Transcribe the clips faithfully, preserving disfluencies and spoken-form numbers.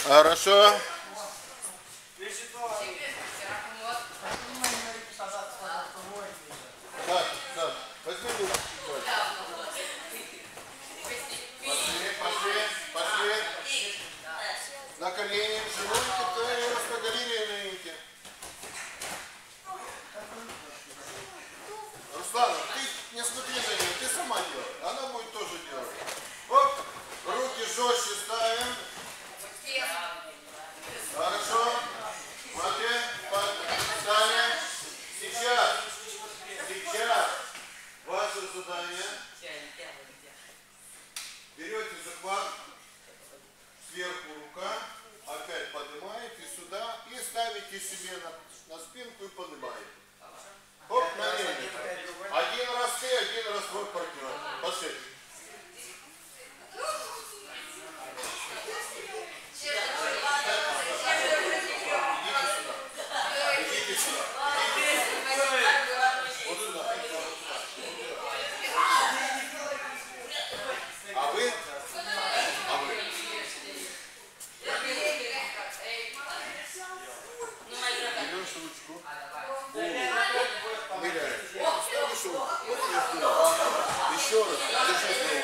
Хорошо. Так, так. Возьми руку. Пошли, пошли, пошли. На колени. Животики, то распределили на эти. Руслана, ты не смотри на нее, ты сама делай. Она будет тоже делать. Оп, руки жестче ставим. Хорошо. Смотри, встали. Сейчас, сейчас ваше задание. Берете захват, сверху рука, опять поднимаете сюда и ставите себе на, на спинку и поднимаете. Оп, на линию. Один раз ты, один раз твой партнер. Пошли. Еще раз, держи снова.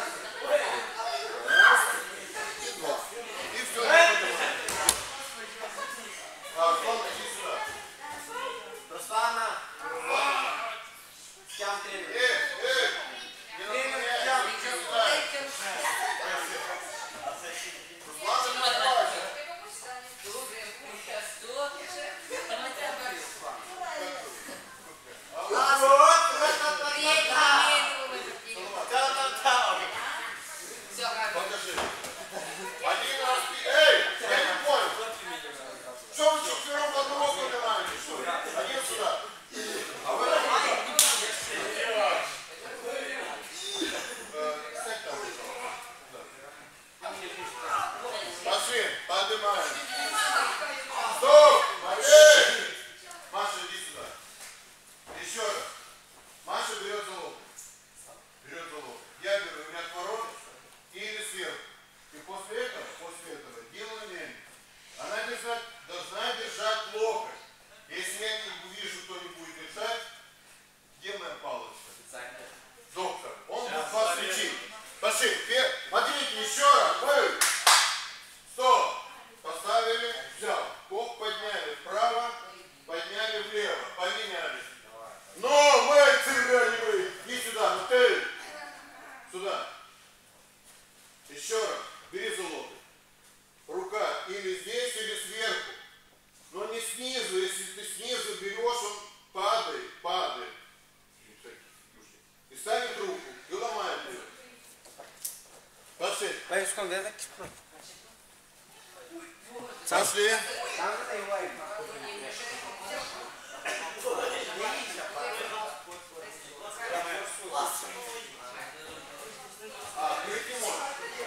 Раз, и два. И все, не поднимай. А, Руслан, иди сюда. Руслана! Тям тренер. Эй, эй! Не наклоняйся, иди сюда. Руслан, не поднимайся. Покажи. Один раз. Эй, я не понял. Что вы четвером в одну руку поднимаете, что ли? Один сюда. А вы пошли, поднимаем. Стоп! Эй! Маша, иди сюда. Еще раз. Маша берет за локоть. Берет за локоть. Я беру, у меня отворот или сверху. И после этого, после этого делаю лень. Она держать, должна держать локоть. Если я не увижу, кто не будет держать, где моя палочка? Доктор. Он будет вас лечить. Пошли. Смотрите, еще раз. Эй! Стоп. Поставили. Взял. Бок подняли вправо, подняли влево. Поменяли. Но мы цыгане вы. Иди сюда. Ну ты. Сюда. Еще раз. Бери за локоть. Рука или здесь, или сверху. Но не снизу. Если ты снизу берешь, он падает, падает. И ставит руку. И ломает ее. Пошли. Пошли. А, крики можно.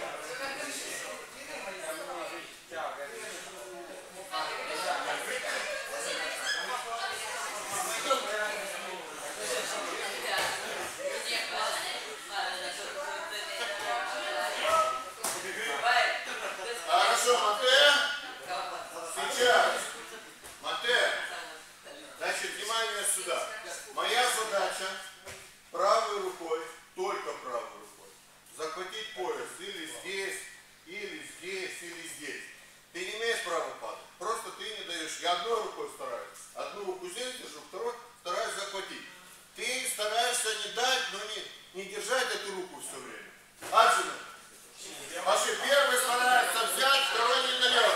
Хорошо, Матэ. Сейчас. Матэ. Значит, внимание сюда. Моя задача правой рукой, только правой рукой, захватить пояс или здесь, или здесь, или здесь. Ты не имеешь права падать. Просто ты не даешь. Я одной рукой стараюсь. Одну руку здесь держу, второй стараюсь захватить. Ты стараешься не дать, но не, не держать эту руку все время. Аджина. Пошли. Первый старается взять, второй не дает.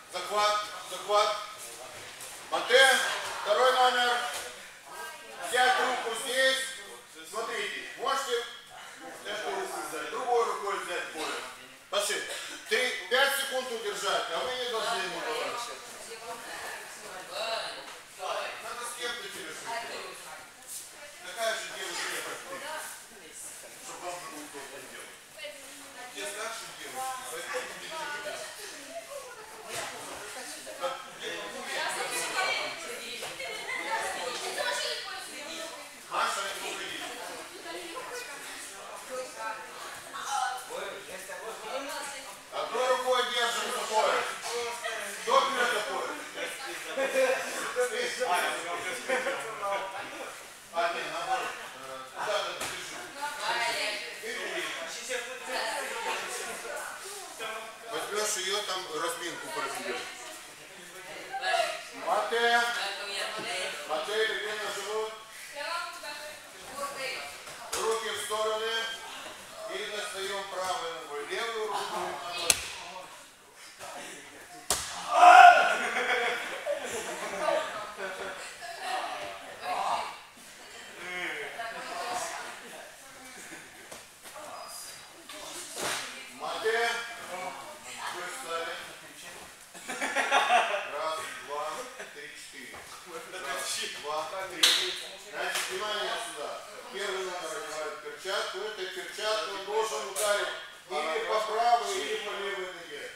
Захват, захват. Мате, второй номер. Взять руку здесь. Смотрите, можете эту руку взять, другой рукой взять пояс. Пошли. Три, пять секунд удержать, а вы не должны ему говорить. Надо с кем-то тебе шутить. Такая же девушка, как ты. Чтобы вам было удобно делать. Те старшие девушки, поэтому не делают. Маша, не уходи. Одной рукой держим за пояс. Кто берет за пояс? А, нет, наоборот. Куда-то держи. Возьмешь ее, там разминку проведешь. Мате. Мате, где на живот? Руки в стороны. И достаем правой ногой. Левую руку. Мате. Вы встали. Раз, два, три, четыре. Раз, два, три. Значит, внимание сюда. Первый номер одевает перчатку. Этой перчаткой он должен ударить или по правой, или по левой ноге.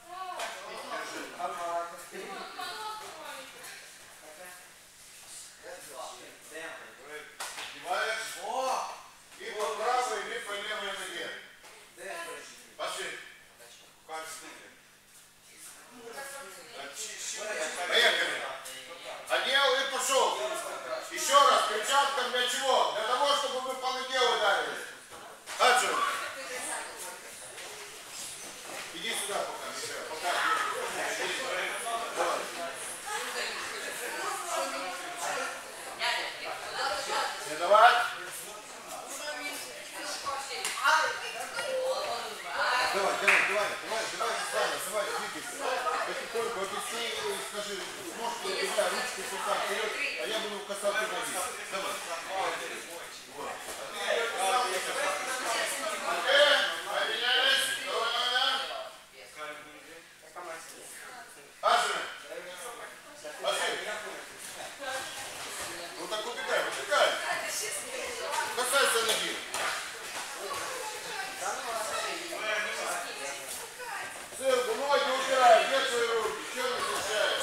Одеваешь и по правой, или по левой ноге. Пошли. Поехали. Одел и пошел. Еще раз, перчатка для чего? Для того, чтобы вы по ноге ударили. Аджу. Иди сюда пока, Миша. Пока. Давай. Не давай. Давай, давай, давай, давай, давай, давай, давай, двигайся. Потихоньку объясни и скажи, можешь ли тебя ручку сюда вперед, а я буду касаться ноги. Давай. Вот. Окей, поменялись. Второй номер. Ажи. Пошли. Ну так убегай, убегай. Касайся ноги. Ссылку, ноги убирай, где твои руки? Чего не мешаешь?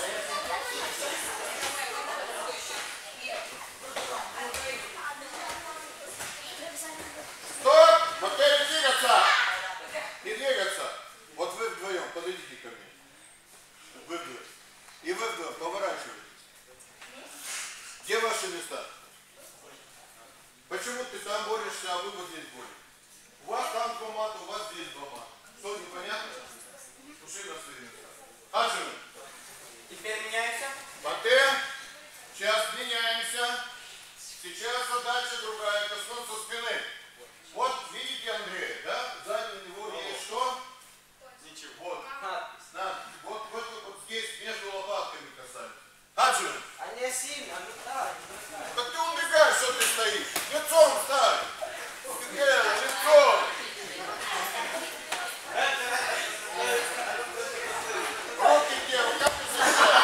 Стоп! Матвей, не двигаться! Не двигаться! Вот вы вдвоем, подойдите ко мне. Вы вдвоем. И вы вдвоем, поворачивайтесь. Где ваши места? Почему ты там борешься, а вы вот здесь боретесь? У вас там два мата, у вас здесь два мата. Что, непонятно? Уши на свои места. Аджи. Теперь меняется? Мате. Сейчас меняемся. Сейчас задача другая, коснуться спины. Вот видите Андрея, да? Сзади него есть что? Ничего. Вот. Надпись. Надпись. Вот, вот, вот здесь между лопатками касались. Аджи. А не сильно, ну давай, давай. Так ты убегаешь, что ты стоишь? Лицом встань. Убегай, лицом. Руки где? Рука посещает.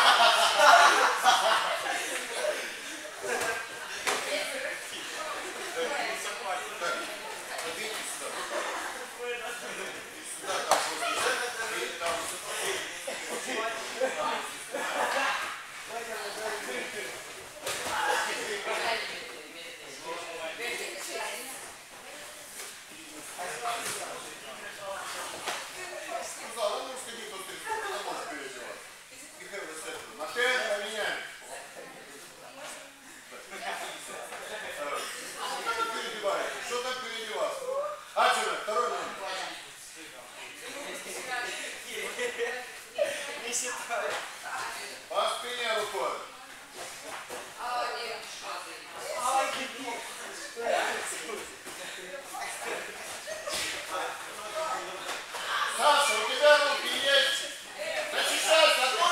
Саша, у тебя руки есть. Защищайся от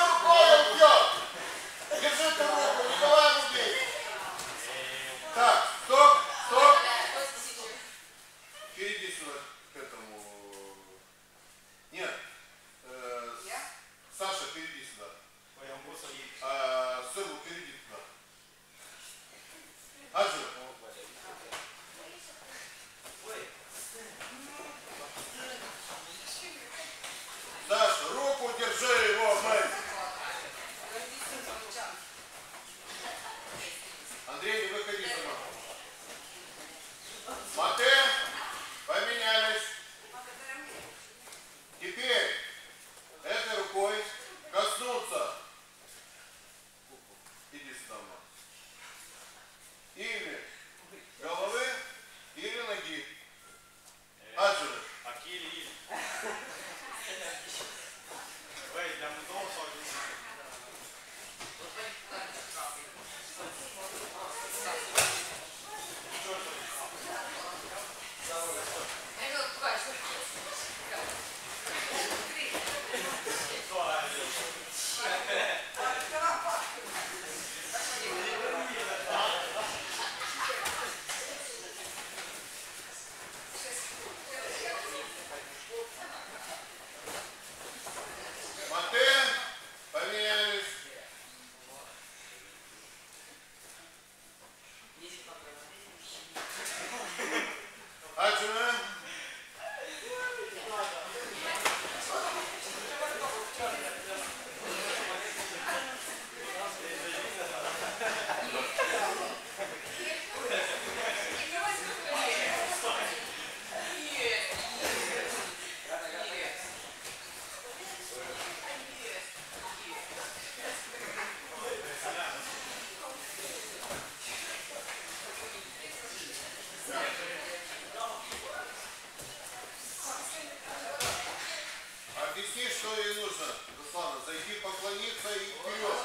нужно, Руслана, зайти, поклониться и вперед.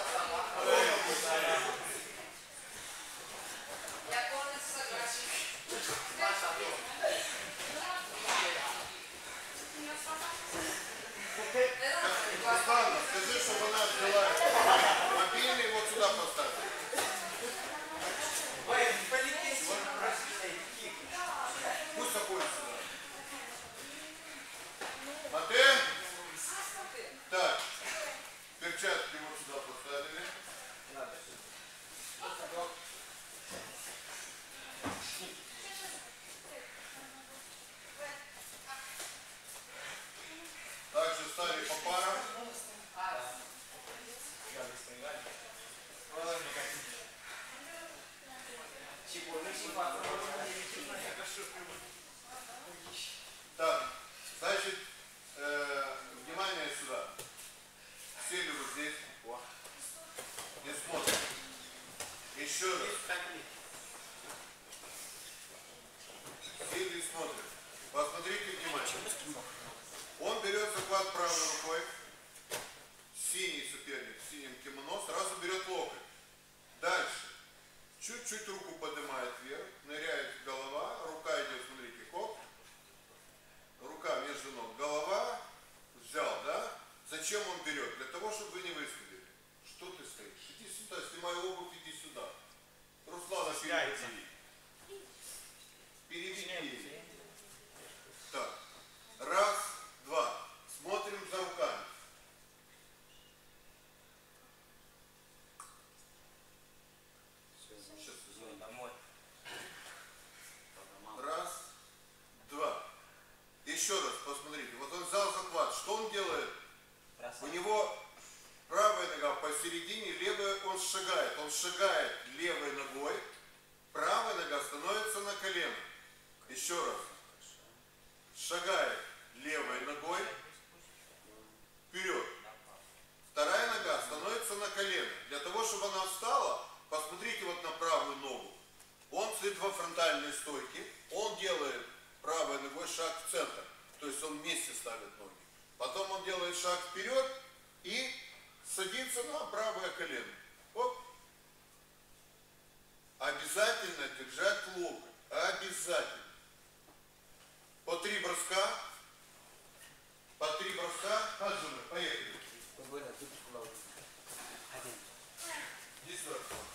Я полностью согласен. Руслана, скажи, чтобы она взяла мобильный и вот сюда поставила. Ой, полететь. Пусть заходит сюда. Матвей? Так, перчатки вот сюда поставили. Также стали по парам. Так, значит, э, внимание сюда. Сели вот здесь. И смотрим. Еще раз. Сели и смотрим. Посмотрите внимательно. Он берет захват правой рукой. Синий соперник в синем кимоно сразу берет локоть. Дальше. Чуть-чуть руку поднимает вверх. Ныряет голова. Рука идет, смотрите, хоп. Рука между ног. Голова. Взял, да? Зачем он берет? Для того, чтобы вы не выставили. Что ты стоишь? Иди сюда, снимай обувь, иди сюда. Руслана, переведи. Переведи. Так. Раз, два. Смотрим за руками. Сейчас Домой. раз, два. Еще раз посмотрите. Вот он взял захват. Что он делает? У него правая нога посередине, левая он шагает. Он шагает левой ногой. Правая нога становится на колено. Еще раз. Шагает левой ногой вперед. Вторая нога становится на колено. Для того, чтобы она встала, посмотрите вот на правую ногу. Он стоит во фронтальной стойке. Он делает правой ногой шаг в центр. То есть он вместе ставит ноги. Потом он делает шаг вперед и садится на правое колено. Оп. Обязательно держать локоть. Обязательно. По три броска. По три броска. Хаджуна, поехали. Иди сюда.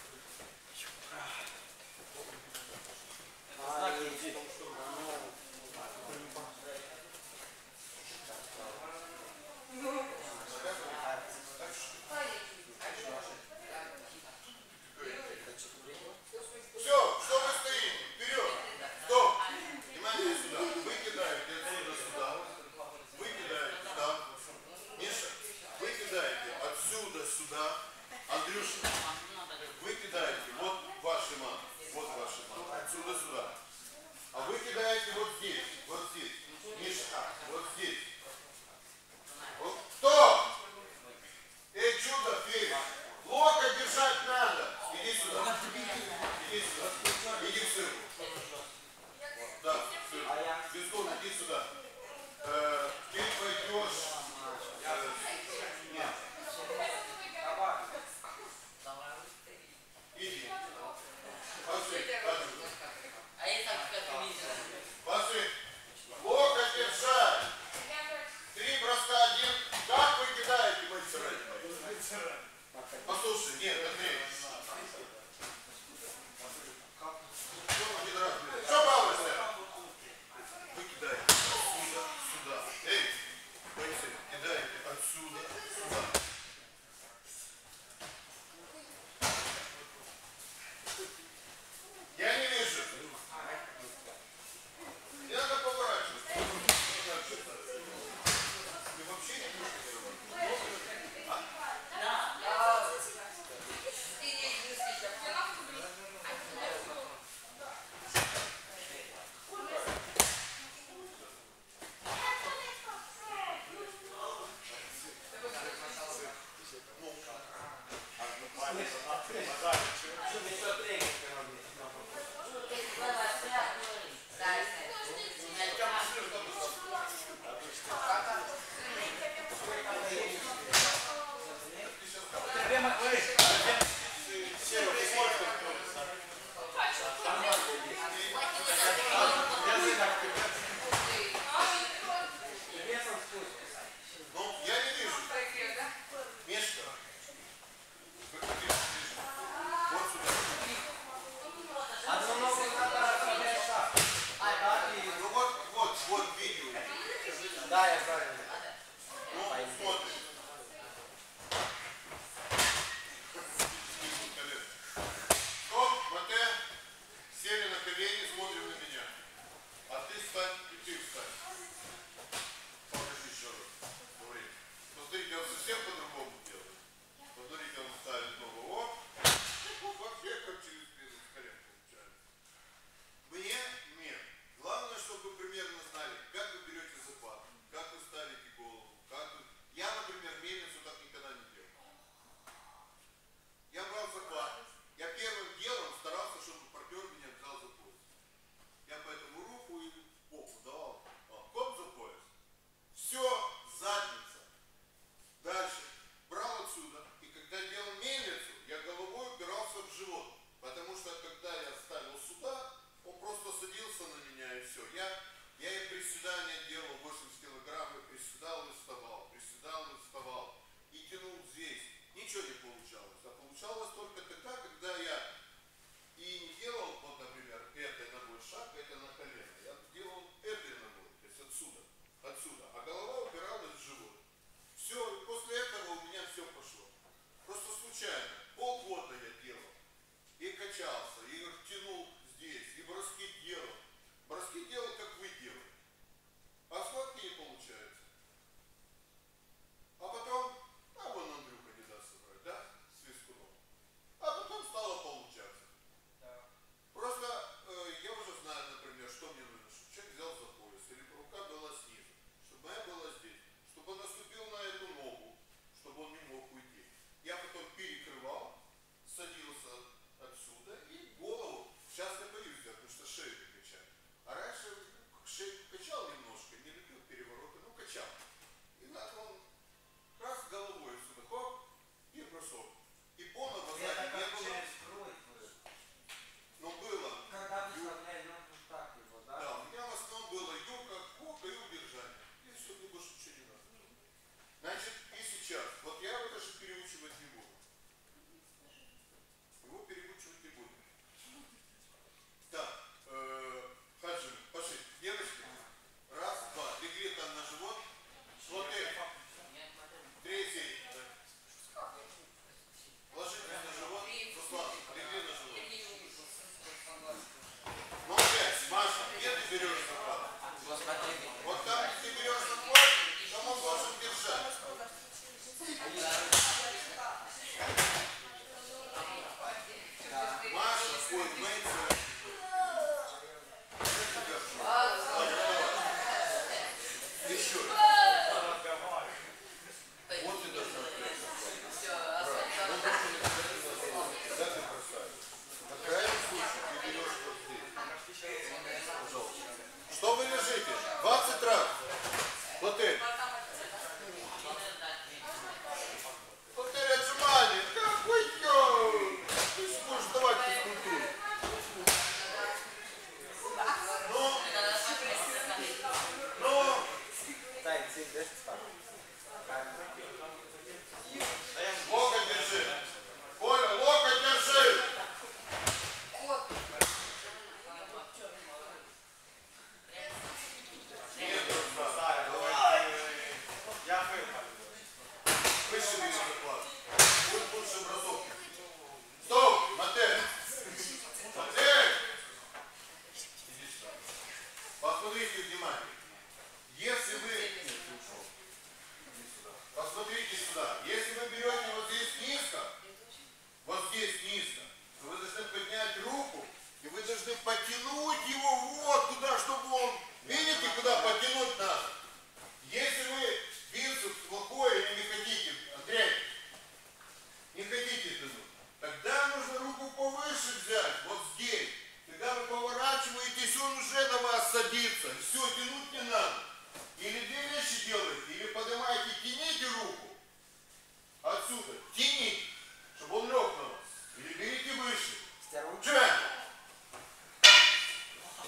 Все, что вы стоите? Вперед! Стоп! Внимание сюда. Вы кидаете отсюда сюда. Вы кидаете сюда. Миша, вы кидаете отсюда сюда. Андрюша, вы кидаете вот ваши маны. Вот ваши маны. Отсюда сюда. А вы кидаете вот здесь. Вот здесь. Миша, вот здесь. Вот. Стоп! Эй, чудо, Фея! Локоть держать надо! Иди сюда. Иди сюда. Иди в цирку. Да, в цирку. Бескон, иди сюда. Э, ты пойдешь... Э, нет. Иди. Пошли, пошли. Пошли. Локоть держать. Три броска, один. Как вы кидаете, мастера? Послушай, нет, Андрей. Что балуешься? Вы кидаете отсюда, сюда. Эй, бойцы, кидаете отсюда, сюда. Я не вижу. Не надо поворачиваться. Ты вообще не можешь. Дальше. захват. Будет больше бросок. Стоп! Мотель! Мотель! Иди сюда. Посмотрите внимательно. Если вы... Нет, ты ушел. Иди сюда. Посмотрите сюда. Если вы берете вот здесь низко, вот здесь низко, то вы должны поднять руку, и вы должны потянуть его вот туда, чтобы он... Видите, куда потянуть надо? Если вы бицепс плохой или не хотите, Андрей, не хотите тянуть, тогда нужно руку повыше взять, вот здесь. Когда вы поворачиваетесь, он уже на вас садится. Все, тянуть не надо. Или две вещи делаете, или поднимаете, тяните руку. Отсюда, тяните, чтобы он лег на вас. Или берите выше. Джен!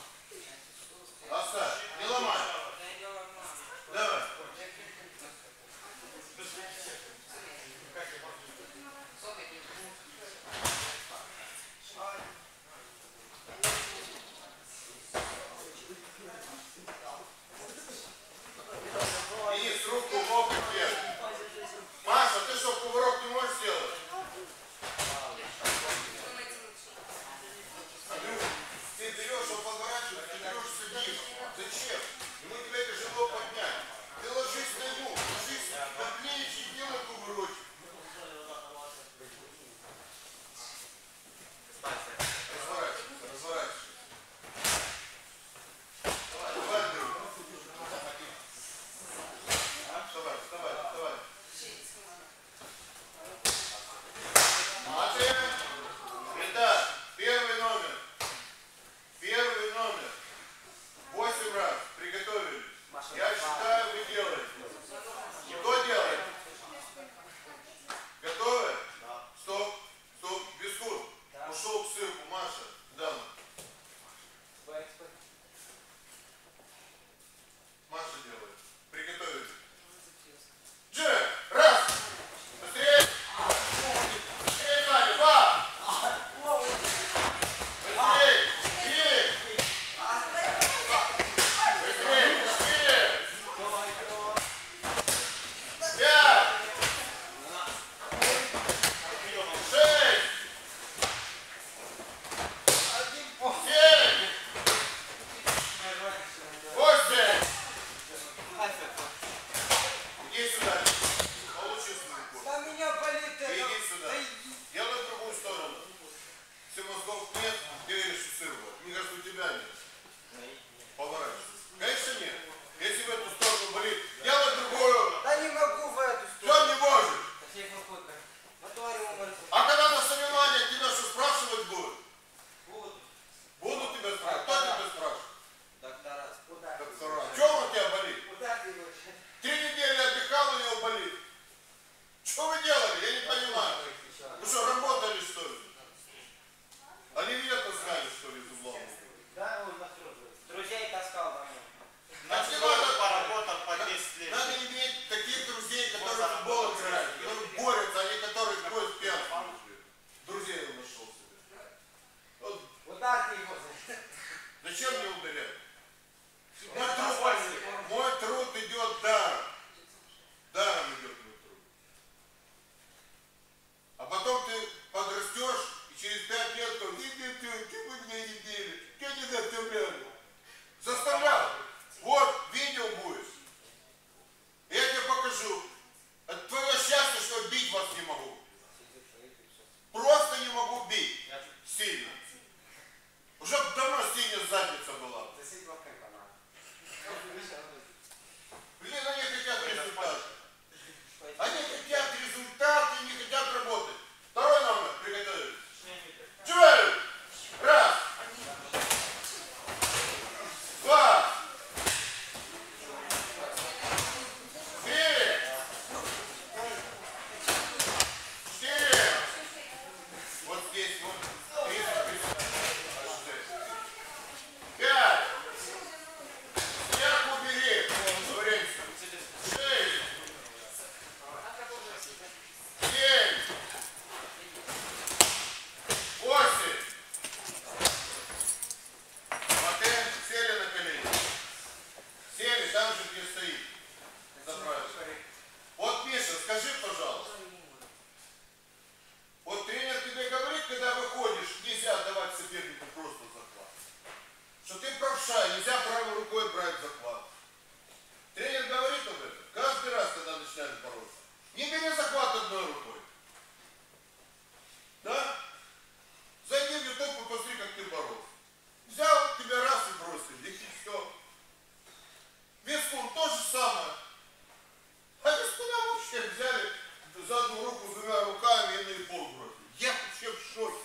за одну руку, двумя руками и на пол бросили. Я вообще в шоке.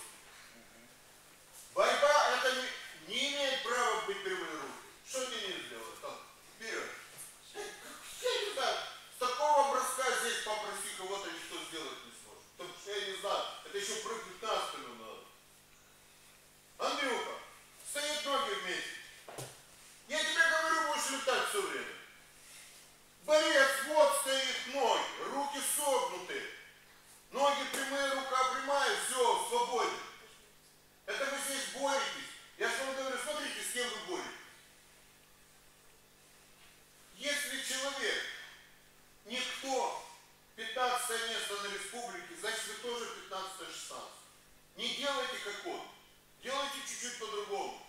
Борьба это не, не имеет права быть прямой рукой. Что ты не сделал? Там, вперед. Я не знаю, с такого броска здесь попроси кого-то ничто сделать не сможет. Потому что я не знаю, это еще прыгнуть на спину надо. Андрюха, стоят ноги вместе. Я тебе говорю, будешь летать все время. Борец, вот стоит ноги, руки согнуты. Ноги прямые, рука прямая, все, свободен. Это вы здесь боретесь. Я что вам говорю, смотрите, с кем вы боретесь. Если человек, никто, пятнадцатое место на республике, значит вы тоже пятнадцатое-шестнадцатое. Не делайте как он. Делайте чуть-чуть по-другому.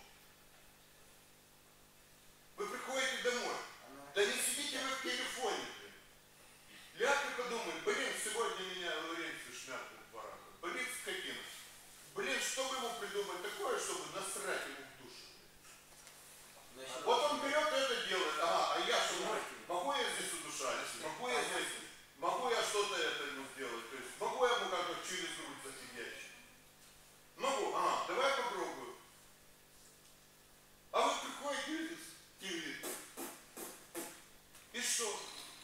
Вы приходите домой. Да не сидите вы в телефоне. Я только думаю, блин, сегодня меня Лаврентий шмякнул в бараку. Блин, скотина. Блин, что бы ему придумать такое, чтобы насрать ему в душу? Вот он берет и это делает. Ага, а я что, могу я здесь удушать? Могу я здесь, могу я что-то это ему сделать? То есть, могу я ему как-то через грудь зафигачить? Могу, ага, давай попробую. А вы приходите и и что?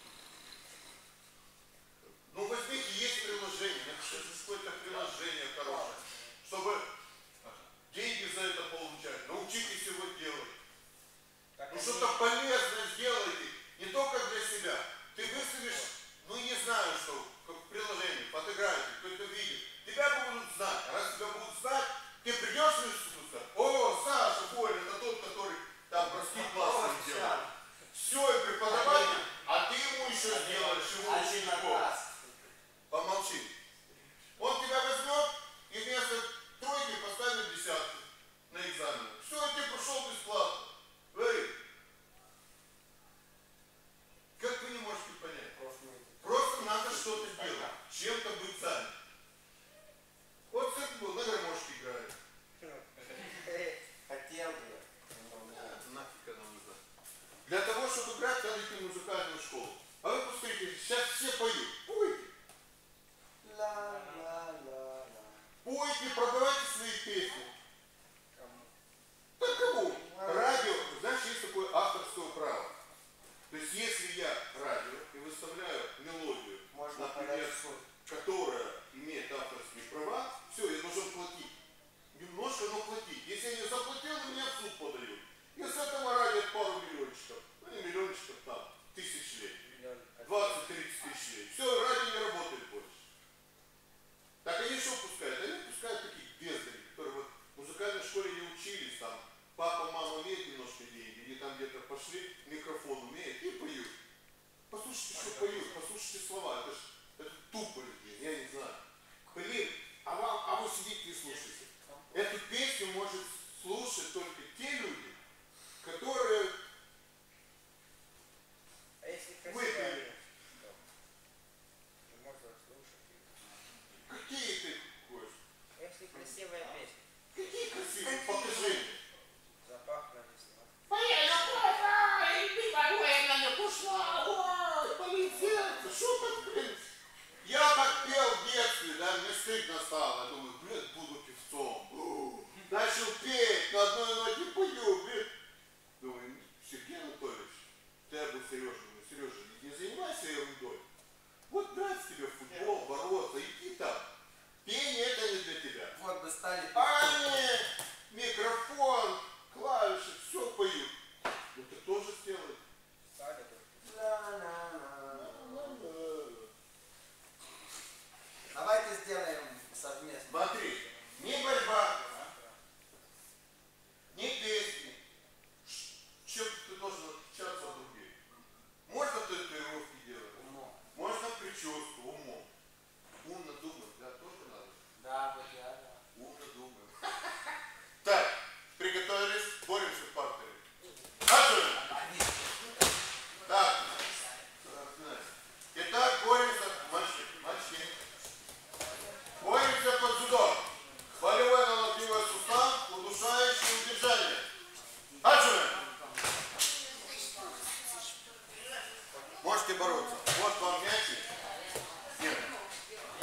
Ну возьмите, есть приложение, напишите какое-то приложение хорошее, чтобы деньги за это получать. Научитесь его делать. Ну что-то полезное сделайте, не только для себя. Ты выставишь, ну не знаю что, как приложение, фотографии, кто-то видит. Тебя будут знать, а раз тебя будут знать, ты придешь в институт, о, Саша, Боря, это тот, который там броски классно делает. Все, и преподаватель, а ты ему еще сделаешь, его учеников. Помолчи. Он тебя возьмет и вместо тройки поставит десятку на экзамен. Все, ты прошел бесплатно. Говори. Как вы не можете понять? Просто надо что-то делать, чем-то быть занят. Вот цирк был, на гармошке играет. Хотел бы. Нафиг она нужна. Для того, чтобы играть, надо идти в музыкальную школу. А вы посмотрите, сейчас все поют. Пойте. Ла-ла-ла-ла. Пойте, продавайте свои песни. Да кому? Радио, знаешь, есть такое авторское право. То есть, если я радио и выставляю мелодию, Можно например, подать в суд. которая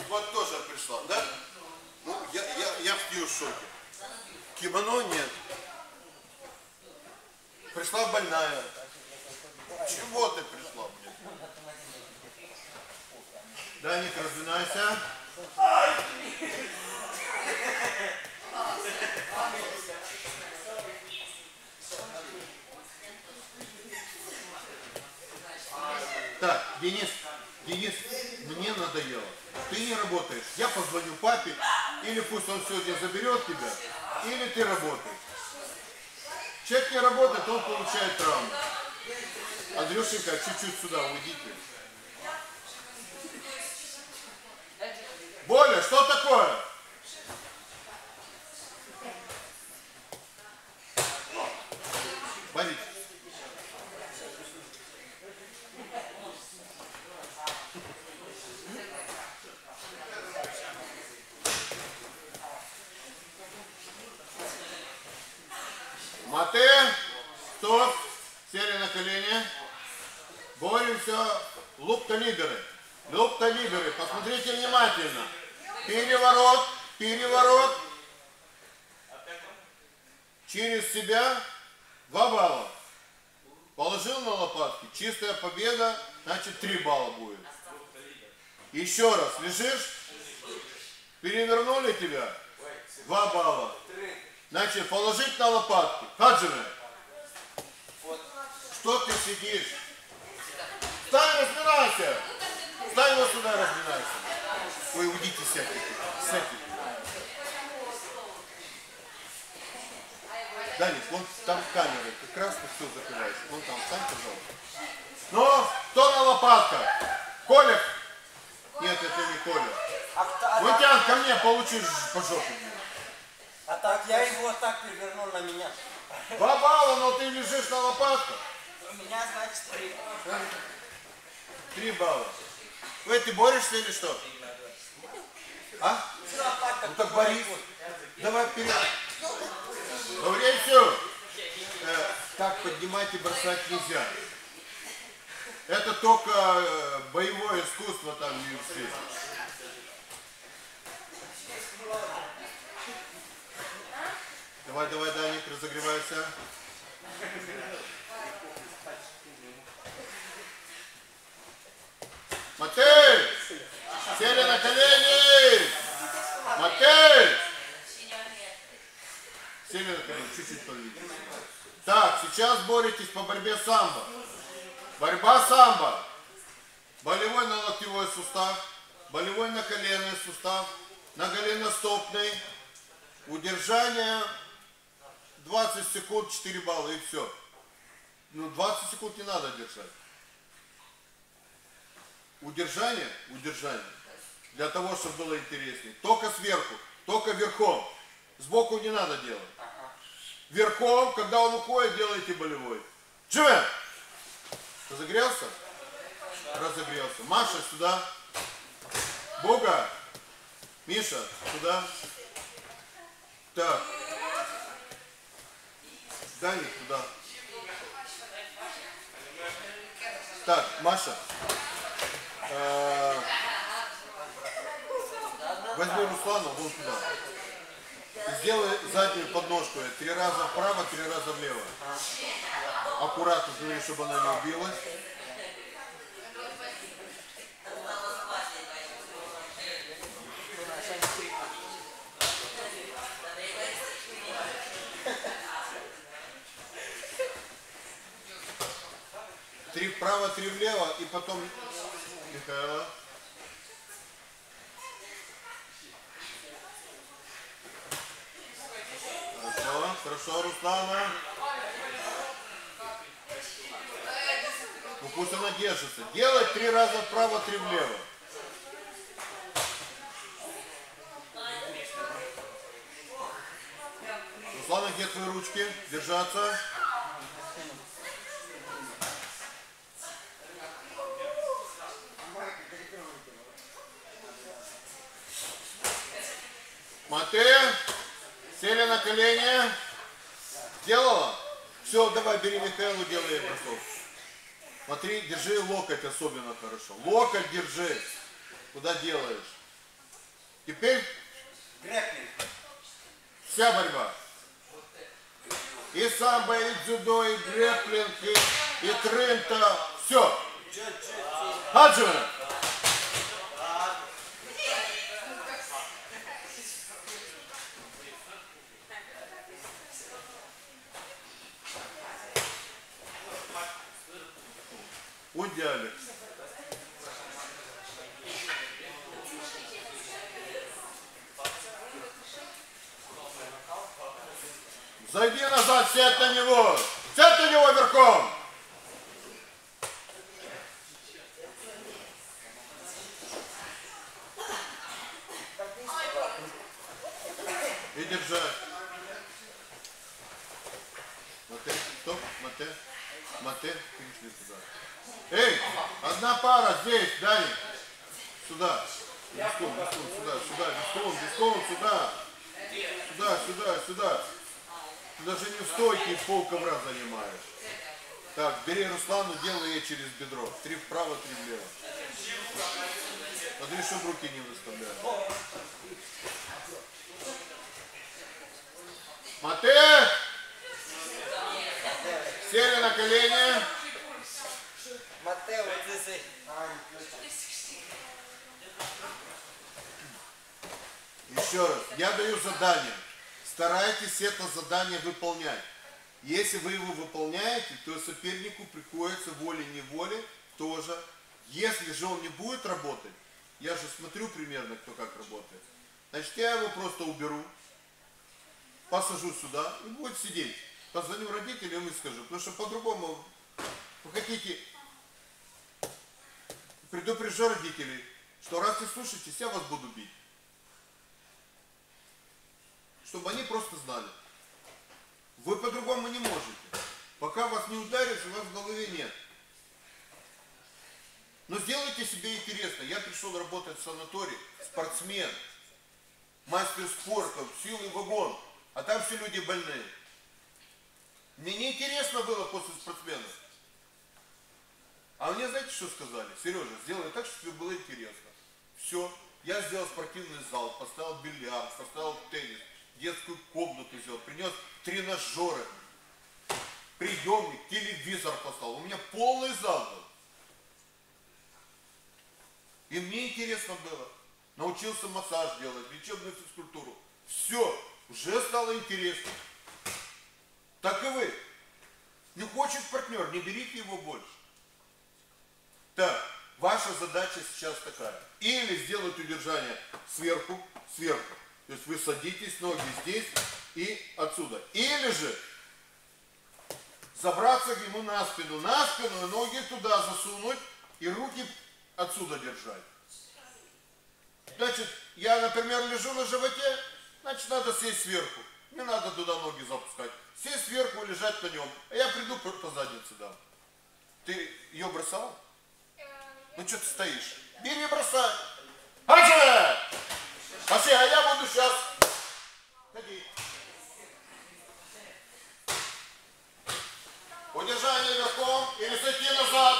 Вот тоже пришла, да? Ну, я, я, я в нее в шоке. Кимоно нет. Пришла больная. Чего ты пришла, блин? Даник, разминайся. Так, Денис, Денис, мне надоело. Ты не работаешь. Я позвоню папе, или пусть он сегодня заберет тебя, или ты работаешь. Человек не работает, он получает травму. Андрюшенька, чуть-чуть сюда уйдите. Боля, что такое? Борис. Мате, стоп, сели на колени, боремся, лук-талиберы, лук-талиберы, посмотрите внимательно, переворот, переворот, через себя, два балла, положил на лопатки, чистая победа, значит три балла будет. Еще раз, лежишь, перевернули тебя, два балла. Значит, положить на лопатки. Хаджиме. Что ты сидишь? Встань, разбирайся. Встань вот сюда, разбирайся. Ой, уйдите, сядьте. Сядьте. Даник, вон там камеры. Ты красно все закрываешь. Вон там, встань, пожалуйста. Ну, кто на лопатках? Коля? Нет, это не Коля. Вытян ко мне, получишь по жопе. А так я его так перевернул на меня. Два балла, но ты лежишь на лопатках. У меня, значит, три. Три балла. Ой, ты борешься или что? А? Ну так борись. Давай вперед. Лаврентию, э, так поднимать и бросать нельзя. Это только э, боевое искусство там в ю эф си. Давай, давай, Даник, разогревайся. Матей! Сели на колени! Матей! Сели на колени, чуть-чуть подвигай. Так, сейчас боретесь по борьбе самбо. Борьба самбо. Болевой на локтевой сустав, болевой на коленный сустав, на голеностопный. Удержание двадцать секунд, четыре балла и все. Ну, двадцать секунд не надо держать. Удержание, удержание. Для того, чтобы было интереснее. Только сверху, только верхом. Сбоку не надо делать. Верхом, когда он уходит, делайте болевой. Дживен! Разогрелся? Разогрелся. Маша, сюда. Буга. Миша, сюда. Так. Даник, туда. Так, Маша. Э, возьми Руслана, вон туда. И сделай заднюю подножку. Три раза вправо, три раза влево. Аккуратно, смотри, чтобы она не убилась. Три вправо, три влево, и потом Михаила. Хорошо, хорошо, Руслана. Ну пусть она держится. Делай три раза вправо, три влево. Руслана, где твои ручки? Держаться. Матея, сели на колени. Сделала? Все, давай, бери Михаилу, делай бросок. Смотри, держи локоть особенно хорошо. Локоть держи. Куда делаешь? Теперь Грекли. вся борьба. И самбо, и дзюдо, и грэпплинг, и, и трынта. Все. Хаджима. Удяли. Зайди назад, сядь на него. Сядь на него верхом. И держать. Мате, стоп, мате, мате, перешли туда. Эй, одна пара здесь, Дани. Сюда. Виском, виском, сюда, сюда, виском, виском, сюда. Сюда, сюда, сюда. Ты даже не в стойке пол ковра занимаешь. Так, бери Руслану, делай ей через бедро. Три вправо, три влево. Смотри, чтобы руки не выставляли. Мате! Сели на колени. Матео, вот здесь. Еще раз, я даю задание. Старайтесь это задание выполнять. Если вы его выполняете, то сопернику приходится волей-неволей тоже. Если же он не будет работать, я же смотрю примерно, кто как работает, значит, я его просто уберу, посажу сюда и будет сидеть. Позвоню родителям и скажу, потому что по-другому вы хотите, предупрежу родителей, что раз не слушаетесь, я вас буду бить. Чтобы они просто знали. Вы по-другому не можете. Пока вас не ударишь, у вас в голове нет. Но сделайте себе интересно. Я пришел работать в санаторий, спортсмен, мастер спорта, силы вагон, а там все люди больные. Мне неинтересно было после спортсмена. А мне знаете, что сказали? Сережа, сделай так, чтобы тебе было интересно. Все. Я сделал спортивный зал, поставил бильярд, поставил теннис, детскую комнату сделал, принес тренажеры, приемник, телевизор поставил. У меня полный зал был. И мне интересно было. Научился массаж делать, лечебную физкультуру. Все, уже стало интересно. Так и вы. Не хочет партнер, не берите его больше. Так, ваша задача сейчас такая. Или сделать удержание сверху, сверху. То есть вы садитесь, ноги здесь и отсюда. Или же забраться к нему на спину, на спину, и ноги туда засунуть и руки отсюда держать. Значит, я, например, лежу на животе, значит, надо сесть сверху. Не надо туда ноги запускать. Сесть сверху и лежать на нем. А я приду по заднице дам. Ты ее бросал? Ну что ты стоишь? Бери и бросай. Хаджи! Пошли, а я буду сейчас. Ходи. Удержание верхом или сойти назад.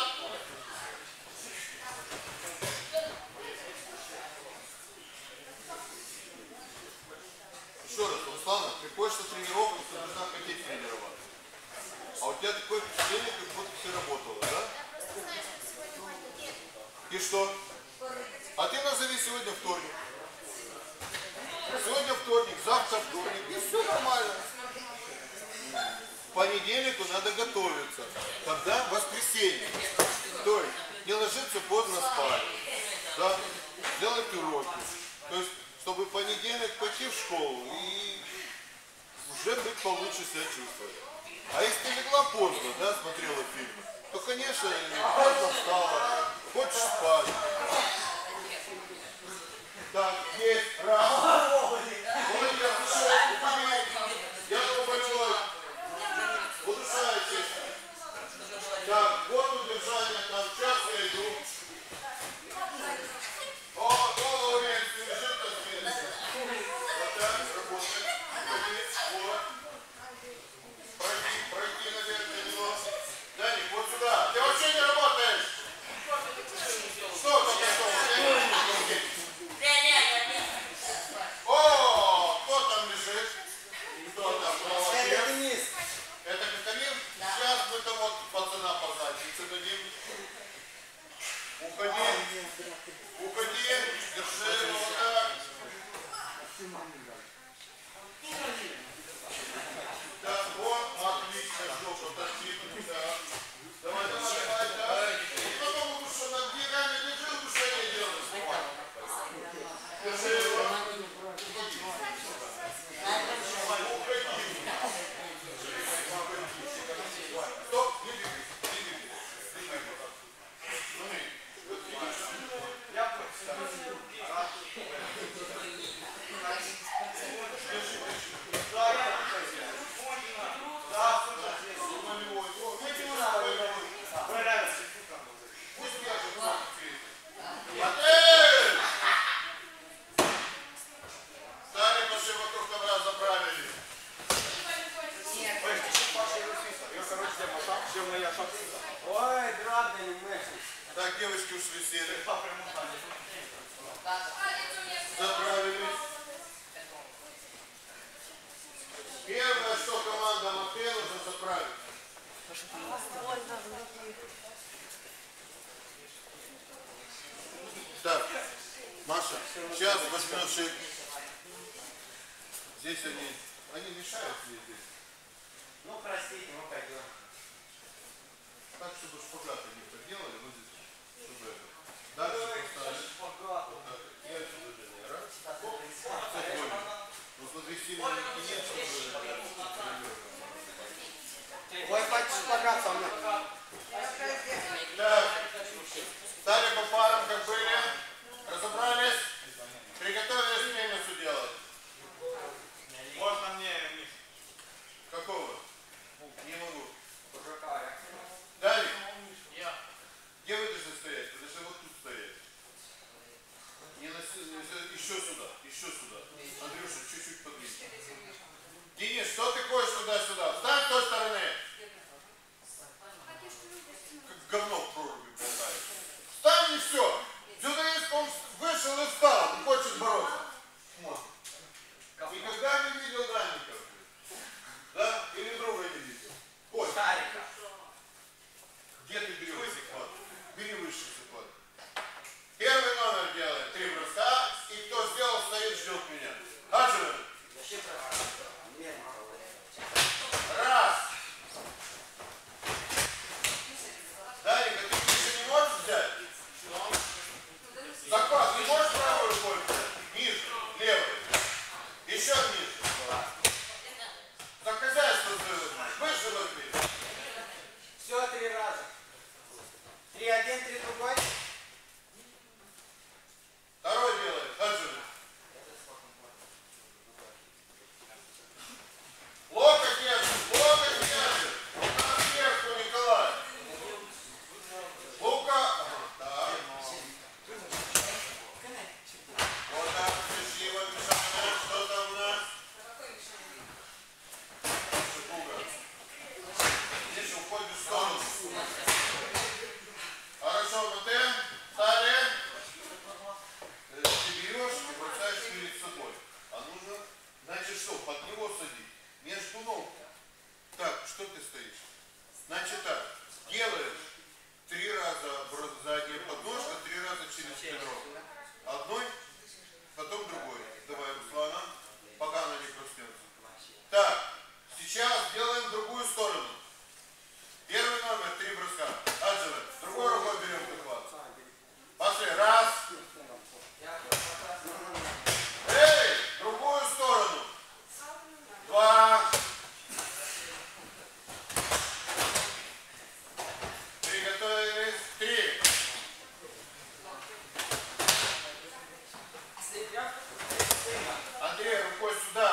Еще раз, Руслана, приходишь на тренировку, ты должна хотеть тренироваться. А у тебя такое впечатление, как будто ты работала, да? И что? А ты назови сегодня вторник. Сегодня вторник, завтра вторник. И все нормально. В понедельнику надо готовиться. Тогда воскресенье. То есть не ложиться поздно спать. Да? Делать уроки. То есть, чтобы в понедельник пойти в школу и уже быть получше себя чувствовать. А если ты легла поздно, да, смотрела фильмы, то, конечно, поздно встала, хочешь спать. Так, есть, раз. Молодец, еще, я был больной. Удушаетесь. Так, вот удержание, там, сейчас я иду. О, голову вверх, лежит на спине. Вот так, работает. Вот. Пройти, пройти, наверное, немного. Даник, вот сюда. Ты вообще не работаешь. Что там готово? Ой, драбли, мы. Так, девочки ушли, сели. Заправились. Первое, что команда Матвея уже заправить. Так, Маша, сейчас возьмешь их. Здесь они, они мешают мне здесь. Ну, простите, мы пойдем. Так, чтобы шпагаты не поделали, вот здесь, чтобы это. Дальше поставили. Вот так. И отсюда же. Раз. Оп. Цепочку. Ну, смотри, сильно не нет, чтобы... Ой, хоть шпагат со мной. Так. Стали по парам, как были. Разобрались. Приготовились пеницу делать. Можно мне, Миш? Какого? Не могу. Далее. Где вы должны стоять? Вы должны вот тут стоять. Не на... Еще сюда. Еще сюда. Андрюша, чуть-чуть подвинь. Денис, что ты ходишь туда-сюда? Встань с той стороны. Как говно в проруби болтает. Встань и все. Дзюдоист, он вышел и встал. Он хочет бороться. Никогда не видел Данников. Да? Или друга не видел. Ой. Шарика. Где ты берешь захват? Бери высший захват. Первый номер делает. Три броска. И кто сделал, стоит, ждет меня. Аджи. Раз. Дарик, а ты ниже не можешь взять? Захват, ты можешь правой рукой взять? Ниже, левой. Еще ниже. За хозяйство выше возьми. Все три раза. Три один, три другой. Второй делает. Аджи. Локоть держит, локоть держит. На сверху, Николай. Лука. Да. Вот так, красиво, Мишаня. Что там у нас? Шипуга. Здесь уходит в сторону. Хорошо, на Т. Стали. Ты берешь и бросаешь перед собой. А нужно, значит что, под него садить. Между ног. Так, что ты стоишь? Значит так, делаешь три раза задняя подножка, три раза через бедро. Одной, потом другой. Давай, Руслана, пока она не проснется. Так, сейчас делаем другую сторону. Первый номер, три броска. Адживай. Другой рукой берем захват. Пошли, раз. Эй, другую сторону. Два. Приготовились. Три. Андрей, рукой сюда.